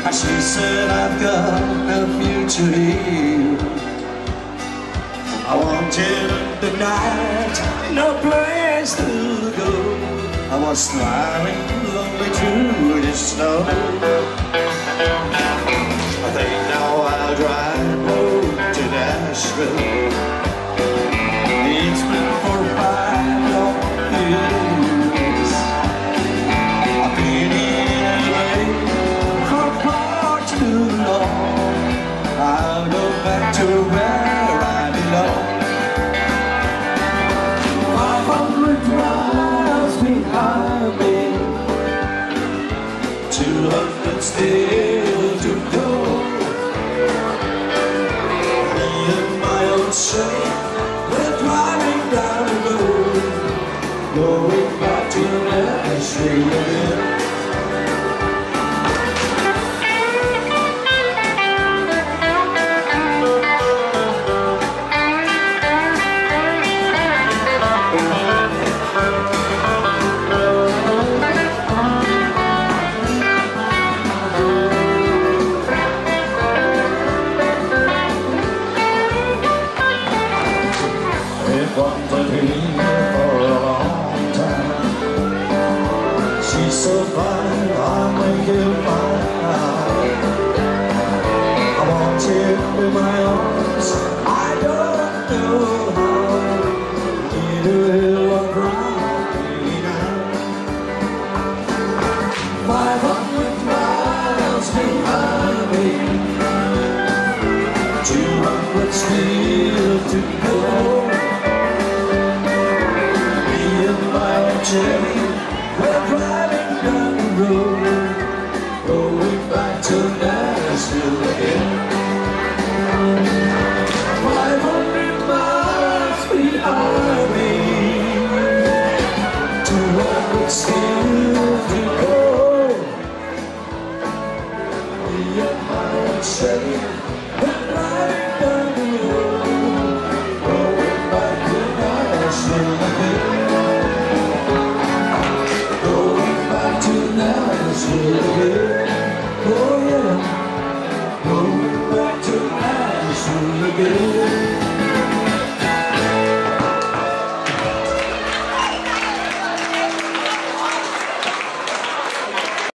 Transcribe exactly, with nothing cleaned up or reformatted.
She said, I've got a future here. I wanted the night, no place to go. I was smiling lonely through the snow. I think now I'll drive home to Nashville. It's been for five long years. I've been in L A for far too long. I'll go back to where I belong. Five hundred miles behind me, two hundred still to go. Me and my old train, we're driving down the road, going back to Nashville again. Wanted me for a long time. She's so fine, I'll make you mine. I want you in my arms, I don't know how. Need a little crying now. Five hundred miles behind me, two hundred still to go. We're driving down the road, going back to Nashville again. Five hundred miles behind me, two hundred still to go. Me and my old train,